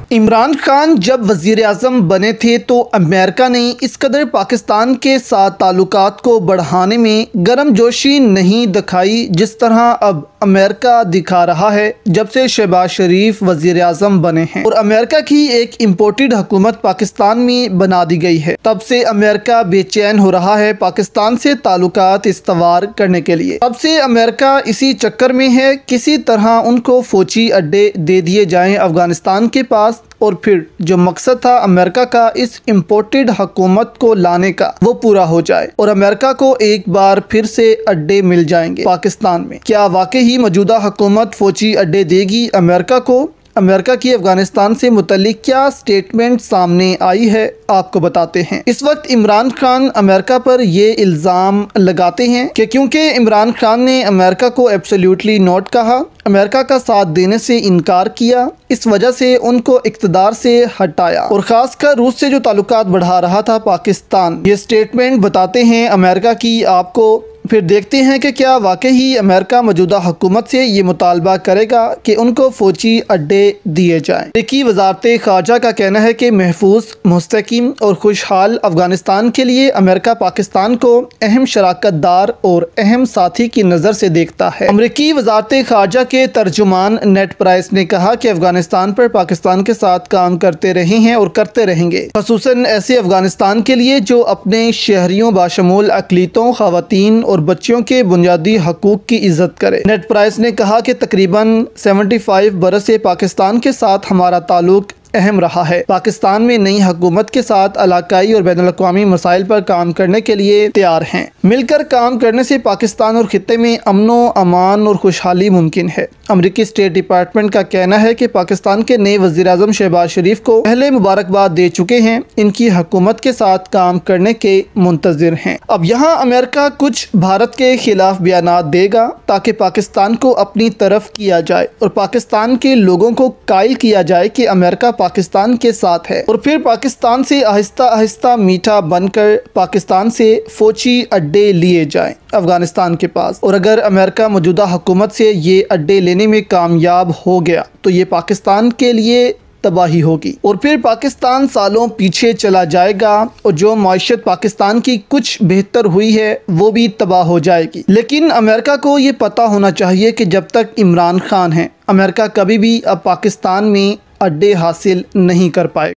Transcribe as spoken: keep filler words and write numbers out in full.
इमरान खान जब वज़ीर आज़म बने थे तो अमेरिका ने इस कदर पाकिस्तान के साथ ताल्लुकात को बढ़ाने में गर्मजोशी नहीं दिखाई जिस तरह अब अमेरिका दिखा रहा है जब से शहबाज शरीफ वज़ीर आज़म बने हैं और अमेरिका की एक इम्पोर्टेड हुकूमत पाकिस्तान में बना दी गई है। तब से अमेरिका बेचैन हो रहा है पाकिस्तान से ताल्लुकात इस्तवार करने के लिए। तब से अमेरिका इसी चक्कर में है किसी तरह उनको फौजी अड्डे दे दिए जाएं अफगानिस्तान के पास और फिर जो मकसद था अमेरिका का इस इम्पोर्टेड हुकूमत को लाने का वो पूरा हो जाए और अमेरिका को एक बार फिर से अड्डे मिल जाएंगे पाकिस्तान में। क्या वाकई ही मौजूदा हुकूमत फौजी अड्डे देगी अमेरिका को? अमेरिका की अफगानिस्तान से मुतल्लिक क्या स्टेटमेंट सामने आई है आपको बताते हैं। इस वक्त इमरान खान अमेरिका पर ये इल्ज़ाम लगाते हैं कि क्योंकि इमरान खान ने अमेरिका को एब्सोल्युटली नॉट कहा, अमेरिका का साथ देने से इनकार किया, इस वजह से उनको इक़्तिदार से हटाया और ख़ासकर रूस से जो ताल्लुकात बढ़ा रहा था पाकिस्तान। ये स्टेटमेंट बताते हैं अमेरिका की आपको। फिर देखते हैं कि क्या वाकई ही अमेरिका मौजूदा हुकूमत से ये मुतालबा करेगा कि उनको फौजी अड्डे दिए जाएं। अमेरिकी वज़ारत ख़ारजा का कहना है कि महफूज, मुस्तकीम और खुशहाल अफगानिस्तान के लिए अमेरिका पाकिस्तान को अहम शराकतदार और अहम साथी की नज़र से देखता है। अमेरिकी वज़ारत ख़ारजा के तर्जुमान नेड प्राइस ने कहा कि अफगानिस्तान पर पाकिस्तान के साथ काम करते रहे हैं और करते रहेंगे, ख़ुसूसन ऐसे अफगानिस्तान के लिए जो अपने शहरियों बाशमूल अक़लीतों, ख़वातीन और बच्चों के बुनियादी हकूक़ की इज़्ज़त करे। नेड प्राइस ने कहा कि तकरीबन पचहत्तर बरस से पाकिस्तान के साथ हमारा ताल्लुक़ अहम रहा है। पाकिस्तान में नई हुकूमत के साथ इलाकाई और बैनुल अक़वामी मसाइल पर काम करने के लिए तैयार हैं। मिलकर काम करने से पाकिस्तान और खित्ते में अमनो अमान और खुशहाली मुमकिन है। अमरीकी स्टेट डिपार्टमेंट का कहना है कि पाकिस्तान के नए वज़ीर आज़म शहबाज शरीफ को पहले मुबारकबाद दे चुके हैं, इनकी हुकूमत के साथ काम करने के मुंतज़िर हैं। अब यहाँ अमेरिका कुछ भारत के खिलाफ बयानात देगा ताकि पाकिस्तान को अपनी तरफ किया जाए और पाकिस्तान के लोगों को कायल किया जाए कि अमेरिका पाकिस्तान के साथ है और फिर पाकिस्तान से आहिस्ता आहिस्ता मीठा बनकर पाकिस्तान से फौजी अड्डे लिए जाएं अफगानिस्तान के पास। और अगर अमेरिका मौजूदा हुकूमत से ये अड्डे लेने में कामयाब हो गया तो ये पाकिस्तान के लिए तबाही होगी और फिर पाकिस्तान सालों पीछे चला जाएगा और जो मईशत पाकिस्तान की कुछ बेहतर हुई है वो भी तबाह हो जाएगी। लेकिन अमेरिका को ये पता होना चाहिए कि जब तक इमरान खान है अमेरिका कभी भी अब पाकिस्तान में अड्डे हासिल नहीं कर पाए।